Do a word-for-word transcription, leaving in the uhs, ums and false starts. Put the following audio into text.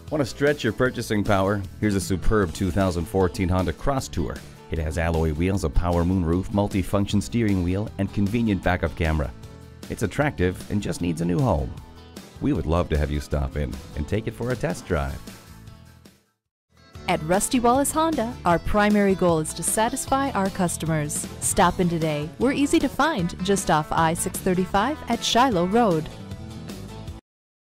Want to stretch your purchasing power? Here's a superb two thousand fourteen Honda Crosstour. It has alloy wheels, a power moonroof, multi-function steering wheel, and convenient backup camera. It's attractive and just needs a new home. We would love to have you stop in and take it for a test drive. At Rusty Wallis Honda, our primary goal is to satisfy our customers. Stop in today. We're easy to find just off I six thirty-five at Shiloh Road.